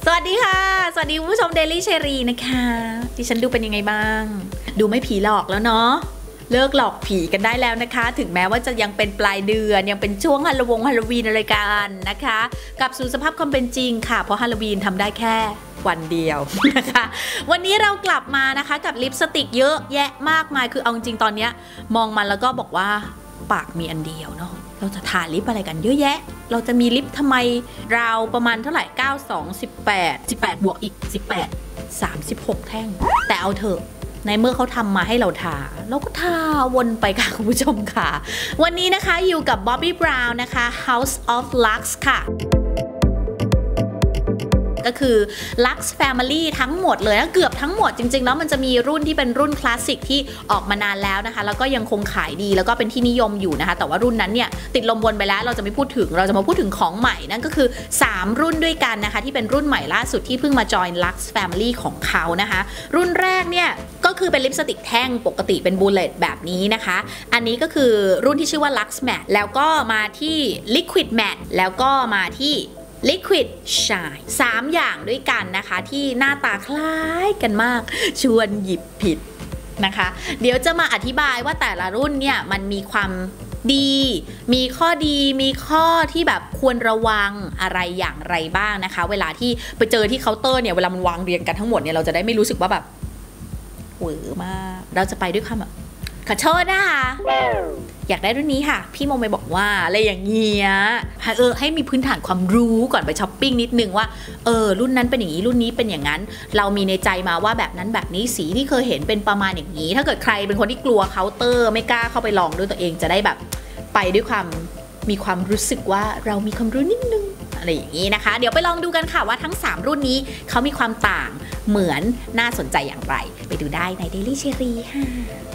สวัสดีค่ะสวัสดีผู้ชม Daily Cherry นะคะดิฉันดูเป็นยังไงบ้างดูไม่ผีหลอกแล้วเนาะเลิกหลอกผีกันได้แล้วนะคะถึงแม้ว่าจะยังเป็นปลายเดือนยังเป็นช่วงฮาโลวีนอะไรกันนะคะกลับสู่สภาพความเป็นจริงค่ะเพราะฮาโลวีนทำได้แค่วันเดียวนะคะวันนี้เรากลับมานะคะกับลิปสติกเยอะแยะมากมายคือเอาจริงตอนนี้มองมันแล้วก็บอกว่าปากมีอันเดียวเนาะเราจะทาลิปอะไรกันเยอะแยะเราจะมีลิปทำไมราวประมาณเท่าไหร่9 2 18บวกอีก18 36แท่งแต่เอาเถอะในเมื่อเขาทำมาให้เราทาเราก็ทาวนไปค่ะคุณผู้ชมค่ะวันนี้นะคะอยู่กับ Bobbi Brown นะคะ House of Lux ค่ะก็คือ Lux Family ทั้งหมดเลยเกือบทั้งหมดจริงๆแล้วมันจะมีรุ่นที่เป็นรุ่นคลาสสิกที่ออกมานานแล้วนะคะแล้วก็ยังคงขายดีแล้วก็เป็นที่นิยมอยู่นะคะแต่ว่ารุ่นนั้นเนี่ยติดลมบนไปแล้วเราจะไม่พูดถึงเราจะมาพูดถึงของใหม่นั่นก็คือ3รุ่นด้วยกันนะคะที่เป็นรุ่นใหม่ล่าสุดที่เพิ่งมาจอย Lux Family ของเขานะคะรุ่นแรกเนี่ยก็คือเป็นลิปสติกแท่งปกติเป็นบูลเลตแบบนี้นะคะอันนี้ก็คือรุ่นที่ชื่อว่า Lux Matte แล้วก็มาที่ Liquid Matte แล้วก็มาที่Liquid Shine 3 อย่างด้วยกันนะคะที่หน้าตาคล้ายกันมากชวนหยิบผิดนะคะเดี๋ยวจะมาอธิบายว่าแต่ละรุ่นเนี่ยมันมีความดีมีข้อดีมีข้อที่แบบควรระวังอะไรอย่างไรบ้างนะคะเวลาที่ไปเจอที่เคาน์เตอร์เนี่ยเวลามันวางเรียงกันทั้งหมดเนี่ยเราจะได้ไม่รู้สึกว่าแบบหวือมากเราจะไปด้วยความแบบขอโทษนะคะอยากได้รุ่นนี้ค่ะพี่โมเมบอกว่าอะไรอย่างเงี้ยให้มีพื้นฐานความรู้ก่อนไปช้อปปิ้งนิดนึงว่ารุ่นนั้นเป็นอย่างนี้รุ่นนี้เป็นอย่างนั้นเรามีในใจมาว่าแบบนั้นแบบนี้สีที่เคยเห็นเป็นประมาณอย่างนี้ถ้าเกิดใครเป็นคนที่กลัวเคาน์เตอร์ไม่กล้าเข้าไปลองด้วยตัวเองจะได้แบบไปด้วยความมีความรู้สึกว่าเรามีความรู้นิดนึงอะไรอย่างนี้นะคะเดี๋ยวไปลองดูกันค่ะว่าทั้ง3รุ่นนี้เขามีความต่างเหมือนน่าสนใจอย่างไรไปดูได้ใน Daily Cherry ค่ะ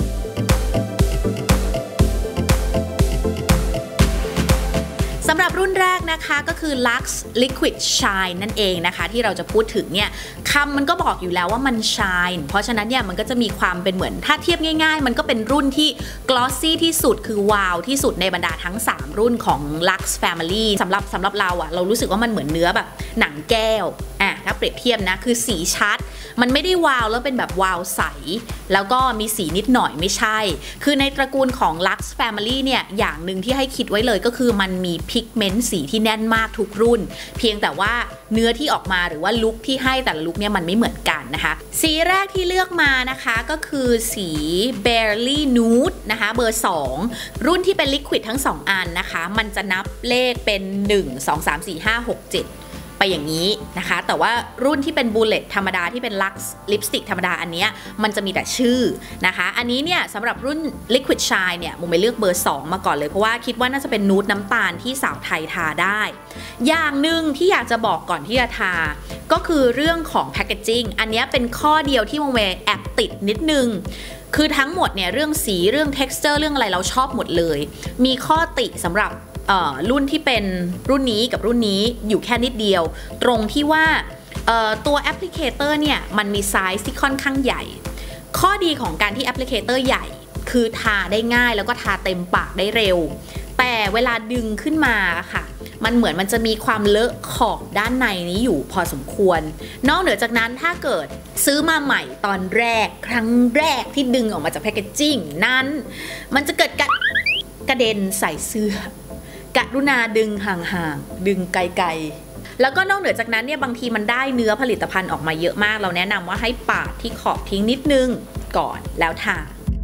สำหรับรุ่นแรกนะคะก็คือ Lux Liquid Shine นั่นเองนะคะที่เราจะพูดถึงเนี่ยคำมันก็บอกอยู่แล้วว่ามัน shine เพราะฉะนั้นเนี่ยมันก็จะมีความเป็นเหมือนถ้าเทียบง่ายๆมันก็เป็นรุ่นที่ glossy ที่สุดคือวาวที่สุดในบรรดาทั้ง3รุ่นของ Lux Family สำหรับเราอะเรารู้สึกว่ามันเหมือนเนื้อแบบหนังแก้วถ้าเปรียบเทียบนะคือสีชัดมันไม่ได้วาวแล้วเป็นแบบวาวใสแล้วก็มีสีนิดหน่อยไม่ใช่คือในตระกูลของ Lux Family เนี่ยอย่างหนึ่งที่ให้คิดไว้เลยก็คือมันมีพิกเมนต์สีที่แน่นมากทุกรุ่นเพียงแต่ว่าเนื้อที่ออกมาหรือว่าลุคที่ให้แต่ละลุคเนี่ยมันไม่เหมือนกันนะคะสีแรกที่เลือกมานะคะก็คือสี Barely Nude นะคะเบอร์2รุ่นที่เป็น Liquid ทั้ง2อันนะคะมันจะนับเลขเป็น1 2 3 4 5 6 7ไปอย่างนี้นะคะแต่ว่ารุ่นที่เป็นบูลเลตธรรมดาที่เป็น Lux ลิปสติกธรรมดาอันนี้มันจะมีแต่ชื่อนะคะอันนี้เนี่ยสำหรับรุ่น Liquid Shine เนี่ยมุมไปเลือกเบอร์2มาก่อนเลยเพราะว่าคิดว่าน่าจะเป็นนูดน้ำตาลที่สาวไทยทาได้อย่างหนึ่งที่อยากจะบอกก่อนที่จะทาก็คือเรื่องของแพคเกจจิ้งอันนี้เป็นข้อเดียวที่มุมไปแอบติดนิดนึงคือทั้งหมดเนี่ยเรื่องสีเรื่อง texture เรื่องอะไรเราชอบหมดเลยมีข้อติสำหรับรุ่นที่เป็นรุ่นนี้กับรุ่นนี้อยู่แค่นิดเดียวตรงที่ว่าตัวแอปพลิเคเตอร์เนี่ยมันมีไซส์ที่ค่อนข้างใหญ่ข้อดีของการที่แอปพลิเคเตอร์ใหญ่คือทาได้ง่ายแล้วก็ทาเต็มปากได้เร็วแต่เวลาดึงขึ้นมาค่ะมันเหมือนมันจะมีความเลอะขอบด้านในนี้อยู่พอสมควรนอกเหนือจากนั้นถ้าเกิดซื้อมาใหม่ตอนแรกครั้งแรกที่ดึงออกมาจากแพคเกจจิ้งนั้นมันจะเกิดกระเด็นใส่เสื้อกรุณาดึงห่างๆดึงไกลๆแล้วก็นอกเหนือจากนั้นเนี่ยบางทีมันได้เนื้อผลิตภัณฑ์ออกมาเยอะมากเราแนะนำว่าให้ปาดที่ขอบทิ้งนิดนึงก่อนแล้วทา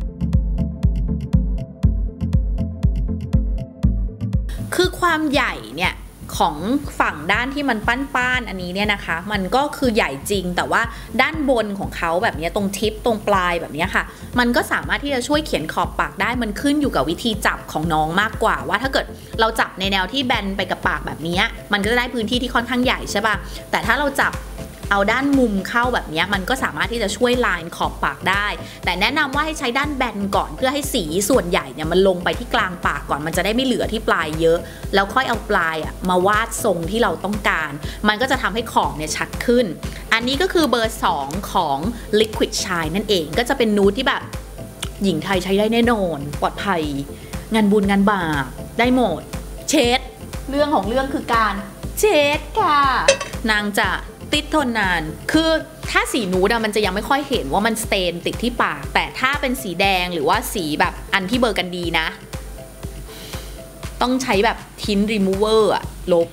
คือความใหญ่เนี่ยของฝั่งด้านที่มันป้านๆอันนี้เนี่ยนะคะมันก็คือใหญ่จริงแต่ว่าด้านบนของเขาแบบนี้ตรงทิปตรงปลายแบบนี้ค่ะมันก็สามารถที่จะช่วยเขียนขอบปากได้มันขึ้นอยู่กับวิธีจับของน้องมากกว่าว่าถ้าเกิดเราจับในแนวที่แบนไปกับปากแบบนี้มันก็จะได้พื้นที่ที่ค่อนข้างใหญ่ใช่ป่ะแต่ถ้าเราจับเอาด้านมุมเข้าแบบนี้มันก็สามารถที่จะช่วยไลน์ขอบปากได้แต่แนะนำว่าให้ใช้ด้านแบนก่อนเพื่อให้สีส่วนใหญ่เนี่ยมันลงไปที่กลางปากก่อนมันจะได้ไม่เหลือที่ปลายเยอะแล้วค่อยเอาปลายมาวาดทรงที่เราต้องการมันก็จะทำให้ขอบเนี่ยชัดขึ้นอันนี้ก็คือเบอร์2ของ Liquid Shine นั่นเองก็จะเป็นนูดที่แบบหญิงไทยใช้ได้แน่นอนปลอดภัยงานบุญงานบาปได้หมดเช็ดเรื่องของเรื่องคือการเช็ดค่ะนางจะติดทนนานคือถ้าสีนูดมันจะยังไม่ค่อยเห็นว่ามันสเตนติดที่ปากแต่ถ้าเป็นสีแดงหรือว่าสีแบบอันที่เบอร์กันดีนะต้องใช้แบบทินรีมูเวอร์อะลบ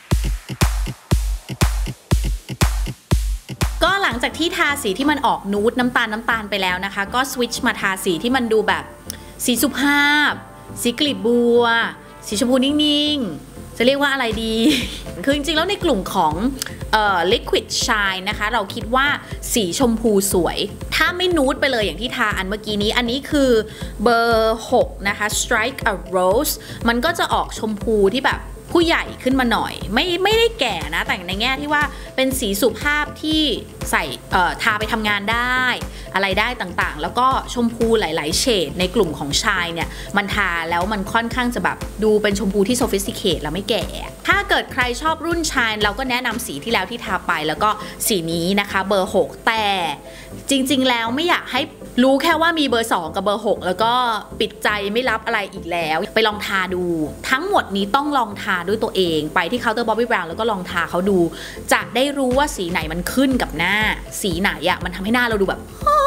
ก็หลังจากที่ทาสีที่มันออกนูดน้ำตาลไปแล้วนะคะก็สวิตช์มาทาสีที่มันดูแบบสีสุภาพสีกลีบบัวสีชมพูนิ่งๆจะเรียกว่าอะไรดี คือจริงๆแล้วในกลุ่มของliquid shine นะคะเราคิดว่าสีชมพูสวยถ้าไม่นูดไปเลยอย่างที่ทาอันเมื่อกี้นี้อันนี้คือเบอร์6นะคะ strike a rose มันก็จะออกชมพูที่แบบผู้ใหญ่ขึ้นมาหน่อยไม่ได้แก่นะแต่ในแง่ที่ว่าเป็นสีสุภาพที่ใส่ทาไปทำงานได้อะไรได้ต่างๆแล้วก็ชมพูหลายๆเฉดในกลุ่มของชายเนี่ยมันทาแล้วมันค่อนข้างจะแบบดูเป็นชมพูที่ sophisticated แล้วไม่แก่ถ้าเกิดใครชอบรุ่นชายเราก็แนะนำสีที่แล้วที่ทาไปแล้วก็สีนี้นะคะเบอร์6แต่จริงๆแล้วไม่อยากให้รู้แค่ว่ามีเบอร์2กับเบอร์6แล้วก็ปิดใจไม่รับอะไรอีกแล้วไปลองทาดูทั้งหมดนี้ต้องลองทาด้วยตัวเองไปที่เคาน์เตอร์ Bobbi Brown แล้วก็ลองทาเขาดูจะได้รู้ว่าสีไหนมันขึ้นกับหน้าสีไหนอะมันทำให้หน้าเราดูแบบ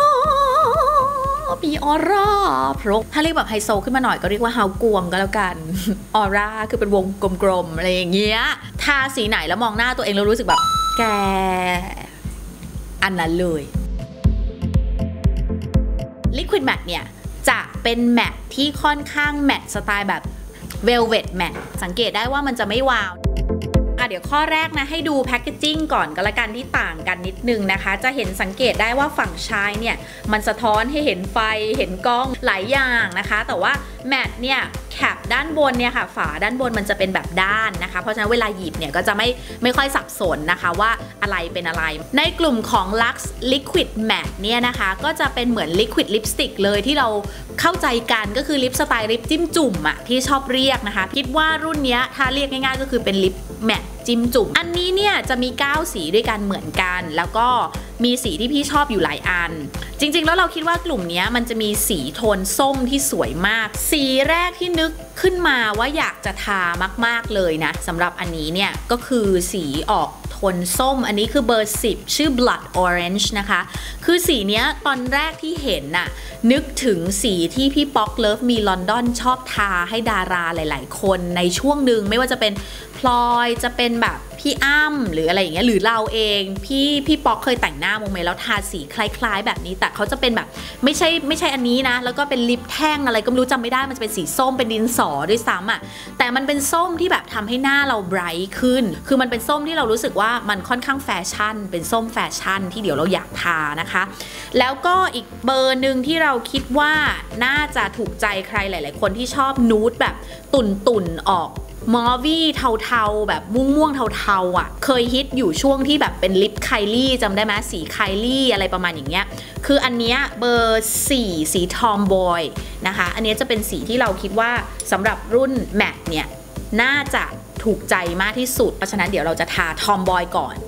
มีออร่าเพราะถ้าเรียกแบบไฮโซขึ้นมาหน่อยก็เรียกว่าเฮากวงก็แล้วกันออร่าคือเป็นวงกลมๆอะไรอย่างเงี้ยทาสีไหนแล้วมองหน้าตัวเองแล้วรู้สึกแบบแกอันนั้นเลยLiquid Matte เนี่ยจะเป็นแมตที่ค่อนข้างแมตสไตล์แบบ Velvet Matte สังเกตได้ว่ามันจะไม่วาวเดี๋ยวข้อแรกนะให้ดูแพคเกจจิ้งก่อนก็แล้วกันที่ต่างกันนิดนึงนะคะจะเห็นสังเกตได้ว่าฝั่งชายเนี่ยมันสะท้อนให้เห็นไฟเห็นกล้องหลายอย่างนะคะแต่ว่าแมตเนี่ยแคปด้านบนเนี่ยค่ะฝาด้านบนมันจะเป็นแบบด้านนะคะเพราะฉะนั้นเวลาหยิบเนี่ยก็จะไม่ค่อยสับสนนะคะว่าอะไรเป็นอะไรในกลุ่มของ Lux Liquid Matte เนี่ยนะคะก็จะเป็นเหมือน Liquid Lipstick เลยที่เราเข้าใจกันก็คือลิปสไตล์ลิปจิ้มจุ่มอะที่ชอบเรียกนะคะคิดว่ารุ่นนี้ถ้าเรียกง่ายๆก็คือเป็นลิปแมตจิ้มจุ่มอันนี้เนี่ยจะมี9สีด้วยกันเหมือนกันแล้วก็มีสีที่พี่ชอบอยู่หลายอันจริงๆแล้วเราคิดว่ากลุ่มนี้มันจะมีสีโทนส้มที่สวยมากสีแรกที่นึกขึ้นมาว่าอยากจะทามากๆเลยนะสำหรับอันนี้เนี่ยก็คือสีออกโทนส้มอันนี้คือเบอร์10ชื่อ Blood Orange นะคะคือสีเนี้ยตอนแรกที่เห็นน่ะนึกถึงสีที่พี่ป๊อกเลิฟมีลอนดอนชอบทาให้ดาราหลายๆคนในช่วงหนึ่งไม่ว่าจะเป็นพลอยจะเป็นแบบพี่อ้ำหรืออะไรอย่างเงี้ยหรือเราเองพี่ป๊อกเคยแต่งหน้าโมเมนต์แล้วทาสีคล้ายๆแบบนี้แต่เขาจะเป็นแบบไม่ใช่อันนี้นะแล้วก็เป็นลิปแท่งอะไรก็ไม่รู้จำไม่ได้มันจะเป็นสีส้มเป็นดินสอด้วยซ้ำอ่ะแต่มันเป็นส้มที่แบบทำให้หน้าเราไบรท์ขึ้นคือมันเป็นส้มที่เรารู้สึกว่ามันค่อนข้างแฟชั่นเป็นส้มแฟชั่นที่เดี๋ยวเราอยากทานะคะแล้วก็อีกเบอร์หนึ่งที่เราคิดว่าน่าจะถูกใจใครหลายๆคนที่ชอบนูดแบบตุ่นออกมอฟวี่เทาๆแบบม่วงๆเทาๆอ่ะเคยฮิตอยู่ช่วงที่แบบเป็นลิปไคลี่จำได้ไหมสีไคลี่อะไรประมาณอย่างเงี้ยคืออันเนี้ยเบอร์4สีทอมบอยนะคะอันนี้จะเป็นสีที่เราคิดว่าสำหรับรุ่นแมตเนี่ยน่าจะถูกใจมากที่สุดเพราะฉะนั้นเดี๋ยวเราจะทาทอมบอยก่อน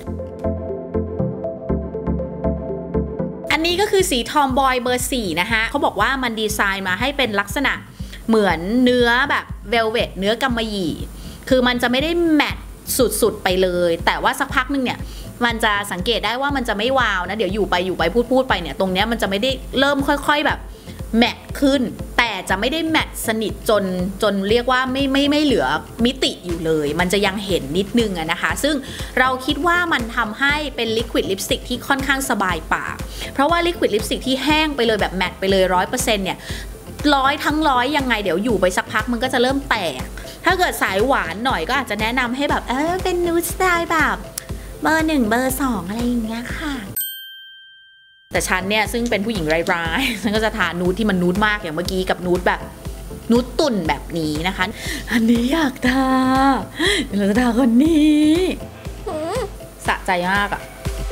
อันนี้ก็คือสีทอมบอยเบอร์4นะคะเขาบอกว่ามันดีไซน์มาให้เป็นลักษณะเหมือนเนื้อแบบเวลเวตเนื้อกำมะหยี่คือมันจะไม่ได้แมตสุดๆไปเลยแต่ว่าสักพักนึงเนี่ยมันจะสังเกตได้ว่ามันจะไม่วาวนะเดี๋ยวอยู่ไปพูดไปเนี่ยตรงเนี้ยมันจะไม่ได้เริ่มค่อยๆแบบแมตขึ้นแต่จะไม่ได้แมตสนิทจนเรียกว่าไม่เหลือมิติอยู่เลยมันจะยังเห็นนิดนึงอะนะคะซึ่งเราคิดว่ามันทำให้เป็นลิควิดลิปสติกที่ค่อนข้างสบายปากเพราะว่าลิควิดลิปสติกที่แห้งไปเลยแบบแมตไปเลย 100% เนี่ยทั้งร้อยยังไงเดี๋ยวอยู่ไปสักพักมันก็จะเริ่มแตกถ้าเกิดสายหวานหน่อยก็อาจจะแนะนำให้แบบเป็นนูดสไตล์แบบเบอร์1เบอร์2อะไรอย่างเงี้ยค่ะแต่ฉันเนี่ยซึ่งเป็นผู้หญิงร้ายๆฉันก็จะทานูดที่มันนูดมากอย่างเมื่อกี้กับนูดแบบนูดตุ่นแบบนี้นะคะอันนี้อยากทาเราจะทาคนนี้สะใจมากอะ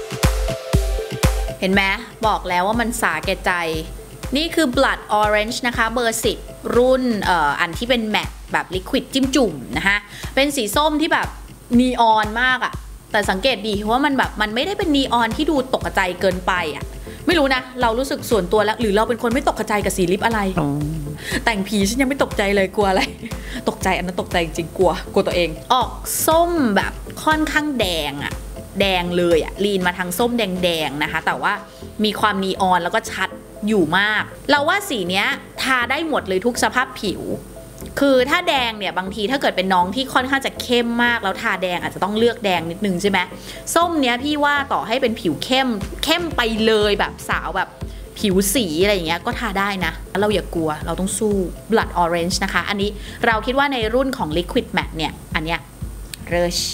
เห็นไหมบอกแล้วว่ามันสาแก่ใจนี่คือ Blood Orange นะคะเบอร์10รุ่นอันที่เป็นแมตแบบลิควิดจิ้มจุ่มนะคะเป็นสีส้มที่แบบนีออนมากอะแต่สังเกตดีว่ามันแบบมันไม่ได้เป็นนีออนที่ดูตกใจเกินไปอะไม่รู้นะเรารู้สึกส่วนตัวแล้วหรือเราเป็นคนไม่ตกใจกับสีลิปอะไรแต่งผีฉันยังไม่ตกใจเลยกลัวอะไรตกใจอันนั้นตกใจจริงกลัวตัวเองออกส้มแบบค่อนข้างแดงอะแดงเลยอะลีนมาทางส้มแดงๆนะคะแต่ว่ามีความนีออนแล้วก็ชัดอยู่มากเราว่าสีเนี้ยทาได้หมดเลยทุกสภาพผิวคือถ้าแดงเนี่ยบางทีถ้าเกิดเป็นน้องที่ค่อนข้างจะเข้มมากแล้วทาแดงอาจจะต้องเลือกแดงนิดนึงใช่ไหมส้มเนี้ยพี่ว่าต่อให้เป็นผิวเข้มไปเลยแบบสาวแบบผิวสีอะไรอย่างเงี้ยก็ทาได้นะเราอย่ากลัวเราต้องสู้ Blood Orange นะคะอันนี้เราคิดว่าในรุ่นของ Liquid Matte เนี่ยอันเนี้ยเริช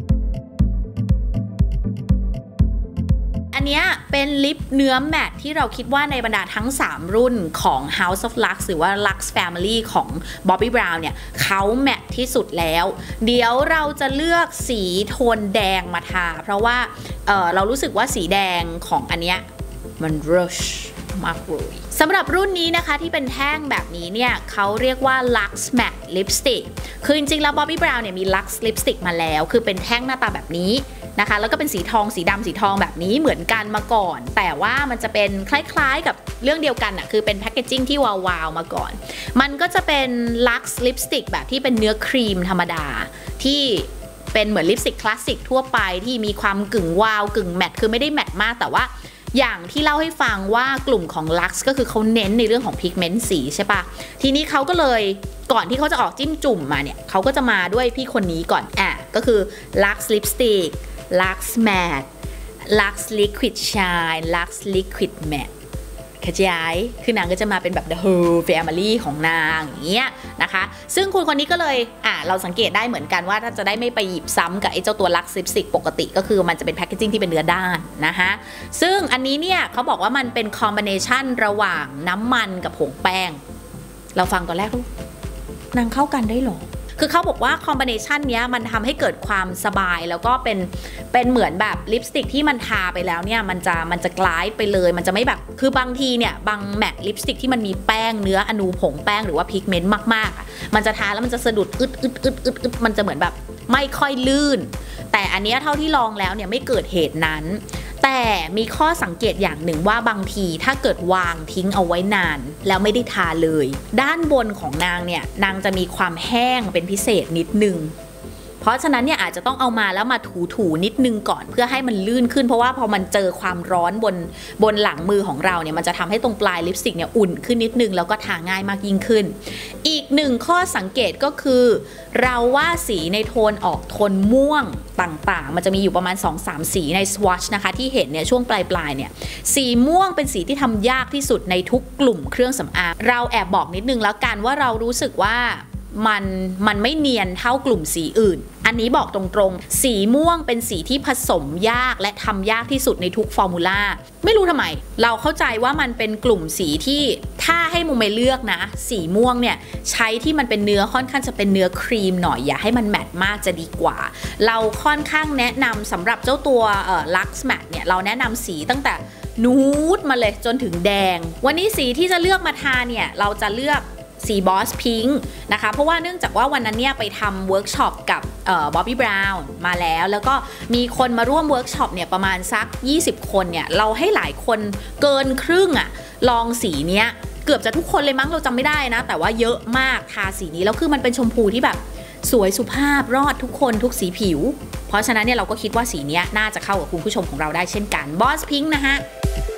อันนี้เป็นลิปเนื้อแมตที่เราคิดว่าในบรรดาทั้ง3รุ่นของ House of Lux หรือว่า Lux Family ของ Bobbi Brown เนี่ยเขาแมตที่สุดแล้วเดี๋ยวเราจะเลือกสีโทนแดงมาทาเพราะว่าเรารู้สึกว่าสีแดงของอันเนี้ยมัน rush มากเลยสำหรับรุ่นนี้นะคะที่เป็นแท่งแบบนี้เนี่ยเขาเรียกว่า Lux Matte Lipstick คือจริงๆแล้ว Bobbi Brown เนี่ยมี Lux Lipstick มาแล้วคือเป็นแท่งหน้าตาแบบนี้นะคะแล้วก็เป็นสีทองสีดำสีทองแบบนี้เหมือนกันมาก่อนแต่ว่ามันจะเป็นคล้ายๆกับเรื่องเดียวกันอะคือเป็นแพคเกจจิ้งที่วาวๆมาก่อนมันก็จะเป็น Lux Lipstick แบบที่เป็นเนื้อครีมธรรมดาที่เป็นเหมือนลิปสติกคลาสสิกทั่วไปที่มีความกึ่งวาวกึ่งแมตต์คือไม่ได้แมตต์มากแต่ว่าอย่างที่เล่าให้ฟังว่ากลุ่มของ Lux ก็คือเขาเน้นในเรื่องของพิกเมนต์สีใช่ปะทีนี้เขาก็เลยก่อนที่เขาจะออกจิ้มจุ่มมาเนี่ยเขาก็จะมาด้วยพี่คนนี้ก่อนก็คือ Lux Lipstick Lux Matte Lux Liquid Shine Lux Liquid Matte ขยายคือนางก็จะมาเป็นแบบ the whole family ของนางอย่างเงี้ยนะคะซึ่งคุณคนนี้ก็เลยเราสังเกตได้เหมือนกันว่าถ้าจะได้ไม่ไปหยิบซ้ำกับไอ้เจ้าตัว Lux Lipstick ปกติก็คือมันจะเป็นแพคเกจจิ้งที่เป็นเนื้อด้านนะคะซึ่งอันนี้เนี่ยเขาบอกว่ามันเป็นคอมบิเนชันระหว่างน้ำมันกับผงแป้งเราฟังตอนแรกนางเข้ากันได้หรอคือเขาบอกว่าคอมบิเนชันนี้มันทำให้เกิดความสบายแล้วก็เป็นเหมือนแบบลิปสติกที่มันทาไปแล้วเนี่ยมันจะกลายไปเลยมันจะไม่แบบคือบางทีเนี่ยบางแมตต์ลิปสติกที่มันมีแป้งเนื้ออนูผงแป้งหรือว่าพิกเมนต์มากๆมันจะทาแล้วมันจะสะดุดอึดมันจะเหมือนแบบไม่ค่อยลื่นแต่อันนี้เท่าที่ลองแล้วเนี่ยไม่เกิดเหตุนั้นแต่มีข้อสังเกตอย่างหนึ่งว่าบางทีถ้าเกิดวางทิ้งเอาไว้นานแล้วไม่ได้ทาเลยด้านบนของนางเนี่ยนางจะมีความแห้งเป็นพิเศษนิดนึงเพราะฉะนั้นเนี่ยอาจจะต้องเอามาแล้วมาถูนิดนึงก่อนเพื่อให้มันลื่นขึ้นเพราะว่าพอมันเจอความร้อนบนหลังมือของเราเนี่ยมันจะทำให้ตรงปลายลิปสติกเนี่ยอุ่นขึ้นนิดนึงแล้วก็ทาง่ายมากยิ่งขึ้นอีกหนึ่งข้อสังเกตก็คือเราว่าสีในโทนออกโทนม่วงต่างๆมันจะมีอยู่ประมาณ 2-3 สีใน swatch นะคะที่เห็นเนี่ยช่วงปลายเนี่ยสีม่วงเป็นสีที่ทำยากที่สุดในทุกกลุ่มเครื่องสำอางเราแอบบอกนิดนึงแล้วกันว่าเรารู้สึกว่ามันไม่เนียนเท่ากลุ่มสีอื่นอันนี้บอกตรงๆสีม่วงเป็นสีที่ผสมยากและทำยากที่สุดในทุกฟอร์มูล่าไม่รู้ทำไมเราเข้าใจว่ามันเป็นกลุ่มสีที่ถ้าให้มุมเมย์เลือกนะสีม่วงเนี่ยใช้ที่มันเป็นเนื้อค่อนข้างจะเป็นเนื้อครีมหน่อยอย่าให้มันแมตต์มากจะดีกว่าเราค่อนข้างแนะนำสำหรับเจ้าตัว Lux Matte เนี่ยเราแนะนำสีตั้งแต่นูดมาเลยจนถึงแดงวันนี้สีที่จะเลือกมาทาเนี่ยเราจะเลือกสีบอสพิงค์นะคะเพราะว่าเนื่องจากว่าวันนั้นเนี่ยไปทำเวิร์กช็อปกับBobbi Brown มาแล้วก็มีคนมาร่วมเวิร์กช็อปเนี่ยประมาณสัก20คนเนี่ยเราให้หลายคนเกินครึ่งลองสีเนี้ยเกือบจะทุกคนเลยมั้งเราจำไม่ได้นะแต่ว่าเยอะมากทาสีนี้แล้วคือมันเป็นชมพูที่แบบสวยสุภาพรอดทุกคนทุกสีผิวเพราะฉะนั้นเนี่ยเราก็คิดว่าสีนี้น่าจะเข้ากับคุณผู้ชมของเราได้เช่นกันบอสพิงค์นะฮะ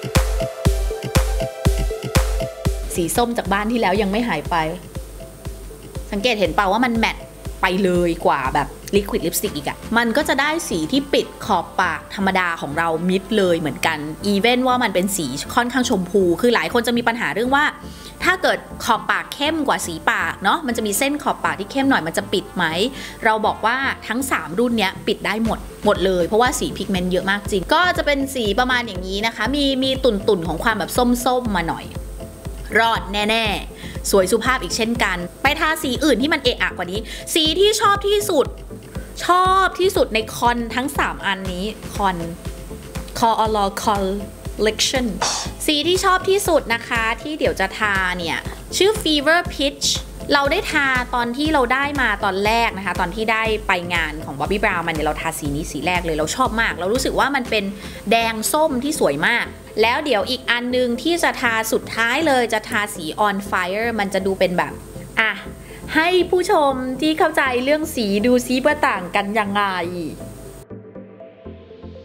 สีส้มจากบ้านที่แล้วยังไม่หายไปสังเกตเห็นเปล่าว่ามันแมตต์ไปเลยกว่าแบบลิควิดลิปสติกอีกมันก็จะได้สีที่ปิดขอบปากธรรมดาของเรามิดเลยเหมือนกันอีเวนว่ามันเป็นสีค่อนข้างชมพูคือหลายคนจะมีปัญหาเรื่องว่าถ้าเกิดขอบปากเข้มกว่าสีปากเนาะมันจะมีเส้นขอบปากที่เข้มหน่อยมันจะปิดไหมเราบอกว่าทั้ง3รุ่นเนี้ยปิดได้หมดเลยเพราะว่าสีพิกเมนต์เยอะมากจริงก็จะเป็นสีประมาณอย่างนี้นะคะมีตุ่นๆของความแบบส้มๆมาหน่อยรอดแน่ๆสวยสุภาพอีกเช่นกันไปทาสีอื่นที่มันเอะอะกว่านี้สีที่ชอบที่สุดในคอนทั้ง3อันนี้คอลคอลเลคชั่นสีที่ชอบที่สุดนะคะที่เดี๋ยวจะทาเนี่ยชื่อ Fever Pitch เราได้ทาตอนที่เราได้มาตอนแรกนะคะตอนที่ได้ไปงานของ Bobbi Brown มันเนี่ยเราทาสีนี้สีแรกเลยเราชอบมากเรารู้สึกว่ามันเป็นแดงส้มที่สวยมากแล้วเดี๋ยวอีกอันนึงที่จะทาสุดท้ายเลยจะทาสี On Fire มันจะดูเป็นแบบให้ผู้ชมที่เข้าใจเรื่องสีดูซิว่าต่างกันยังไง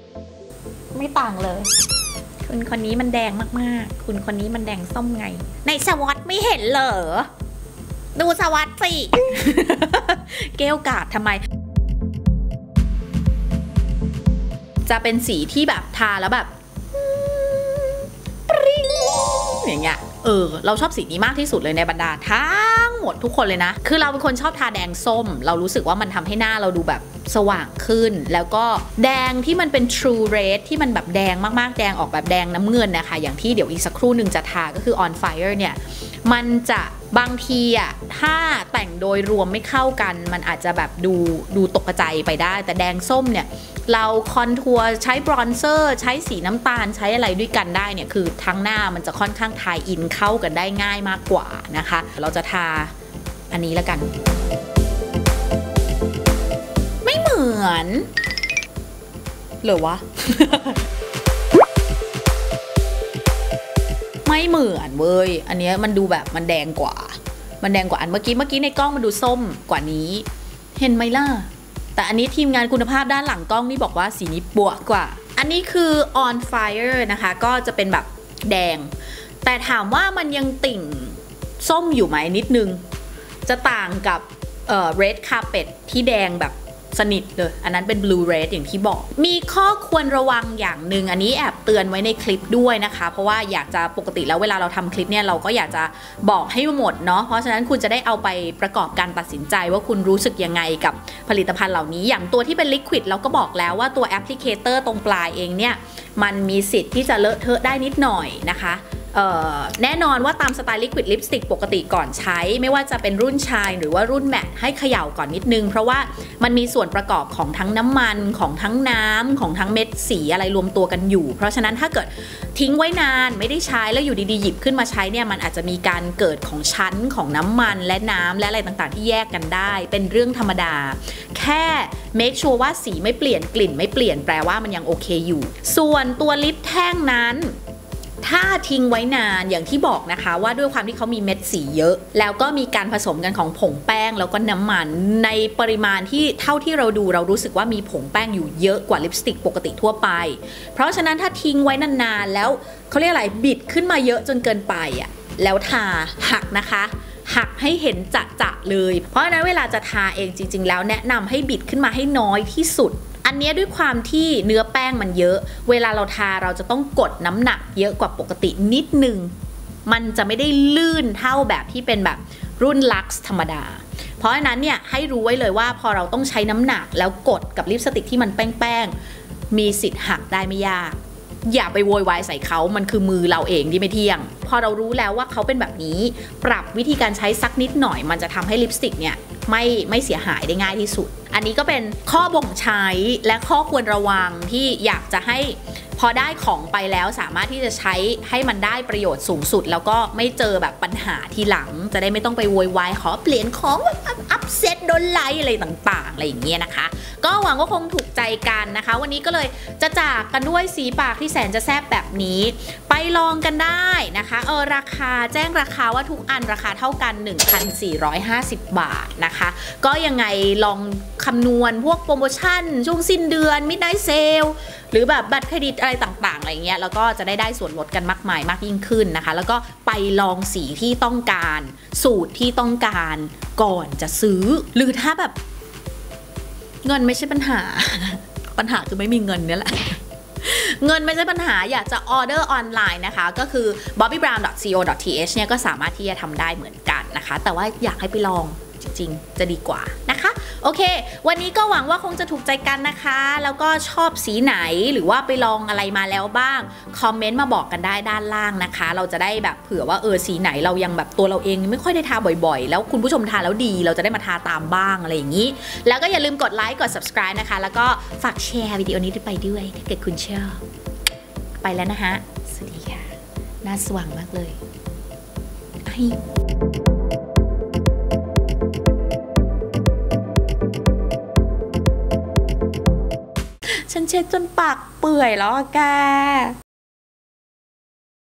ไม่ต่างเลยคุณคนนี้มันแดงมากๆคุณคนนี้มันแดงส้มไงในสวอตไม่เห็นเหรอดูสวอตสิ เกลกาดทำไมจะเป็นสีที่แบบทาแล้วแบบปริ้งอย่างเงี้ยเราชอบสีนี้มากที่สุดเลยในบรรดาทั้งหมดทุกคนเลยนะคือเราเป็นคนชอบทาแดงส้มเรารู้สึกว่ามันทำให้หน้าเราดูแบบสว่างขึ้นแล้วก็แดงที่มันเป็น true red ที่มันแบบแดงมากๆแดงออกแบบแดงน้ำเงินนะคะอย่างที่เดี๋ยวอีกสักครู่หนึ่งจะทาก็คือ on fire เนี่ยมันจะบางทีอ่ะถ้าแต่งโดยรวมไม่เข้ากันมันอาจจะแบบดูตกกระจายไปได้แต่แดงส้มเนี่ยเราคอนทัวร์ใช้บรอนเซอร์ใช้สีน้ำตาลใช้อะไรด้วยกันได้เนี่ยคือทั้งหน้ามันจะค่อนข้างทายอินเข้ากันได้ง่ายมากกว่านะคะเราจะทาอันนี้แล้วกันไม่เหมือนหรือวะ ไม่เหมือนเว้ยอันนี้มันดูแบบมันแดงกว่าอันเมื่อกี้ในกล้องมันดูส้มกว่านี้เห็นไหมล่ะแต่อันนี้ทีมงานคุณภาพด้านหลังกล้องนี่บอกว่าสีนี้บวกกว่าอันนี้คือ on fire นะคะก็จะเป็นแบบแดงแต่ถามว่ามันยังติ่งส้มอยู่ไหมนิดนึงจะต่างกับred carpet ที่แดงแบบสนิทเลยอันนั้นเป็น blue red อย่างที่บอกมีข้อควรระวังอย่างหนึ่งอันนี้แอบเตือนไว้ในคลิปด้วยนะคะเพราะว่าอยากจะปกติแล้วเวลาเราทำคลิปเนี่ยเราก็อยากจะบอกให้หมดเนาะเพราะฉะนั้นคุณจะได้เอาไปประกอบการตัดสินใจว่าคุณรู้สึกยังไงกับผลิตภัณฑ์เหล่านี้อย่างตัวที่เป็น liquid เราก็บอกแล้วว่าตัวแอปพลิเคเตอร์ตรงปลายเองเนี่ยมันมีสิทธิ์ที่จะเลอะเทอะได้นิดหน่อยนะคะแน่นอนว่าตามสไตล์ liquid lipstick ปกติก่อนใช้ไม่ว่าจะเป็นรุ่นชายหรือว่ารุ่นแมทให้เขย่าก่อนนิดนึงเพราะว่ามันมีส่วนประกอบของทั้งน้ำมันของทั้งน้ำของทั้งเม็ดสีอะไรรวมตัวกันอยู่เพราะฉะนั้นถ้าเกิดทิ้งไว้นานไม่ได้ใช้แล้วอยู่ดีๆหยิบขึ้นมาใช้เนี่ยมันอาจจะมีการเกิดของชั้นของน้ำมันและน้ำและอะไรต่างๆที่แยกกันได้เป็นเรื่องธรรมดาแค่ make sure ว่าสีไม่เปลี่ยนกลิ่นไม่เปลี่ยนแปลว่ามันยังโอเคอยู่ส่วนตัวลิปแท่งนั้นถ้าทิ้งไว้นานอย่างที่บอกนะคะว่าด้วยความที่เขามีเม็ดสีเยอะแล้วก็มีการผสมกันของผงแป้งแล้วก็น้ำมันในปริมาณที่เท่าที่เราดูเรารู้สึกว่ามีผงแป้งอยู่เยอะกว่าลิปสติกปกติทั่วไปเพราะฉะนั้นถ้าทิ้งไว้นานๆแล้วเขาเรียกอะไรบิดขึ้นมาเยอะจนเกินไปอ่ะแล้วทาหักนะคะหักให้เห็นจะเลยเพราะฉะนั้นเวลาจะทาเองจริงๆแล้วแนะนำให้บิดขึ้นมาให้น้อยที่สุดอันนี้ด้วยความที่เนื้อแป้งมันเยอะเวลาเราทาเราจะต้องกดน้ำหนักเยอะกว่าปกตินิดนึงมันจะไม่ได้ลื่นเท่าแบบที่เป็นแบบรุ่นลักซ์ธรรมดาเพราะฉะนั้นเนี่ยให้รู้ไว้เลยว่าพอเราต้องใช้น้ำหนักแล้วกดกับลิปสติกที่มันแป้งมีสิทธิ์หักได้ไม่ยากอย่าไปโวยวายใส่เขามันคือมือเราเองที่ไม่เที่ยงพอเรารู้แล้วว่าเขาเป็นแบบนี้ปรับวิธีการใช้สักนิดหน่อยมันจะทำให้ลิปสติกเนี่ยไม่เสียหายได้ง่ายที่สุดอันนี้ก็เป็นข้อบ่งใช้และข้อควรระวังที่อยากจะให้พอได้ของไปแล้วสามารถที่จะใช้ให้มันได้ประโยชน์สูงสุดแล้วก็ไม่เจอแบบปัญหาทีหลังจะได้ไม่ต้องไปโวยวายขอเปลี่ยนของอัพเซตโดนไลท์อะไรต่างๆอะไรอย่างเงี้ยนะคะก็หวังว่าคงถูกใจกันนะคะวันนี้ก็เลยจะจากกันด้วยสีปากที่แสนจะแซ่บแบบนี้ไปลองกันได้นะคะราคาแจ้งราคาว่าทุกอันราคาเท่ากัน 1,450 บาทนะคะก็ยังไงลองคำนวณพวกโปรโมชั่นช่วงสิ้นเดือน Midnight Sale หรือแบบบัตรเครดิตอะไรต่างๆอะไรเงี้ยแล้วก็จะได้ส่วนลดกันมากมายมากยิ่งขึ้นนะคะแล้วก็ไปลองสีที่ต้องการสูตรที่ต้องการก่อนจะซื้อหรือถ้าแบบเงินไม่ใช่ปัญหา ปัญหาคือไม่มีเงินเนี่ยแหละ เงินไม่ใช่ปัญหาอยากจะออเดอร์ออนไลน์นะคะก็คือ bobbybrown.co.th เนี่ยก็สามารถที่จะทำได้เหมือนกันนะคะแต่ว่าอยากให้ไปลองจริงๆจะดีกว่านะคะโอเควันนี้ก็หวังว่าคงจะถูกใจกันนะคะแล้วก็ชอบสีไหนหรือว่าไปลองอะไรมาแล้วบ้างคอมเมนต์มาบอกกันได้ด้านล่างนะคะเราจะได้แบบเผื่อว่าสีไหนเรายังแบบตัวเราเองไม่ค่อยได้ทาบ่อยๆแล้วคุณผู้ชมทาแล้วดีเราจะได้มาทาตามบ้างอะไรอย่างนี้แล้วก็อย่าลืมกดไลค์กด subscribe นะคะแล้วก็ฝากแชร์วิดีโอนี้ไปด้วยถ้าเกิดคุณชอบไปแล้วนะคะสวัสดีค่ะหน้าสว่างมากเลยฉันเช็ดจนปากเปื่อยแล้วอะแก